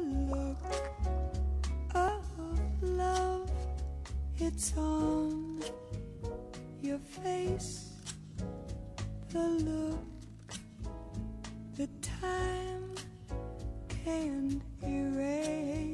look of love. It's on your face. The look, the time can't erase.